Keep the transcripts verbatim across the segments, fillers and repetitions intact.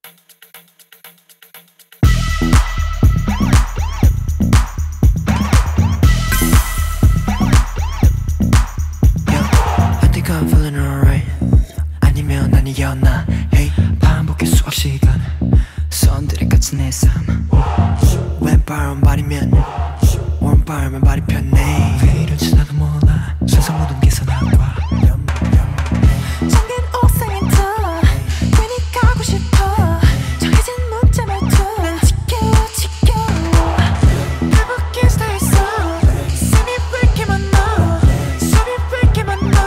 I'm feeling alright. 아니면 아니었나. Hey, 반복의 수학 시간. 선들이 갇힌 내 삶. 왼발 오른발이면 오른발만 발이 편해. 왜 이런지 나도 몰라. 세상 모든 게 선악과. 잠긴 옥상에 더 괜히 가고 싶어. 정해진 문자 말투 난 지켜요 지켜요. 불붙긴 스타일 속 숨이 왜 이렇게 많아. 숨이 왜 이렇게 많아.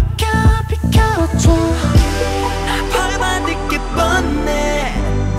벌만 듣게 뻔해.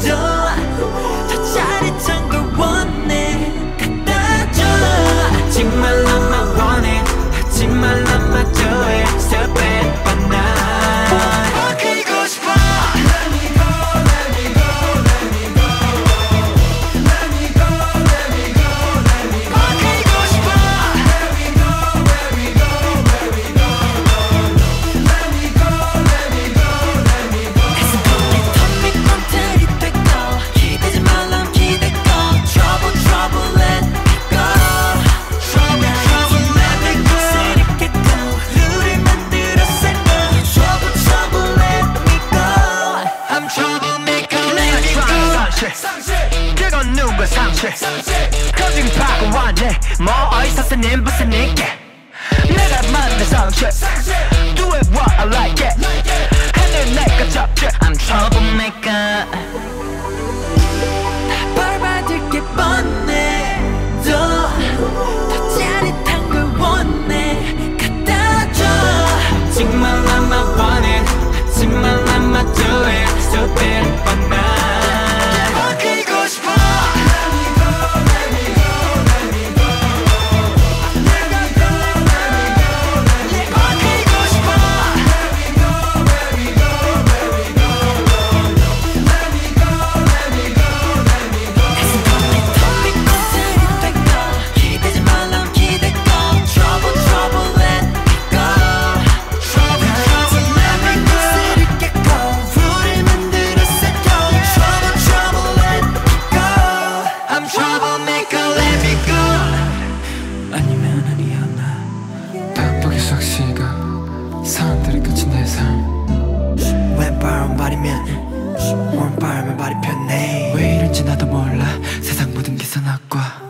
더 짜릿한 걸 원해. 갖다 줘. 하지 말라만 원해. 하지 말라만 좋아해. So bad but not. 바뀌고 싶어. Let me go, let me go, let me go. Let me go, let me go, let me go. 바뀌고 싶어. Let me go, let me go, let me go. Let me go, let me go, let me go. 이 텀이 꿈틀이 되고 기대지 말란 기대고. Trouble, trouble, let me go. Trouble, trouble, let me go. 새롭게 또 룰을 만들었을까. Trouble, trouble, let me go. I'm troublemaker, let me go. 그건 누구의 상실 커진 파고 왔네. 뭐 어디서 쓰는 무슨 있게 내가 만든 상실. Do it what I like it. 하늘 내가 잡지. I'm troublemaker. 벌받을 게 뻔해. 더 짜릿한 걸 원해. 갖다 줘. 하지 말라만 원해. 하지 말라만 do it. So bad but not. 바뀌고 싶어. Let me go, let me go, let me go. Let me go, let me go, let me go. 바뀌고 싶어. Let me go, let me go, let me go. Let me go, let me go, let me go. 이 텀이 꿈틀이 되고 기대지 말란 기대고. Trouble, trouble, let me go. Trouble, trouble, let me go. 새롭게 고 룰을 만들었을까. Trouble, trouble, let me go. I'm troublemaker, let me go. 아니면 아니었나. 반복의 수학 시간. 사람들이 갇힌 내 삶. 왼발 오른발이면 오른발만 발이 편해. 왜 이런지 나도 몰라. 세상 모든 게 선악과.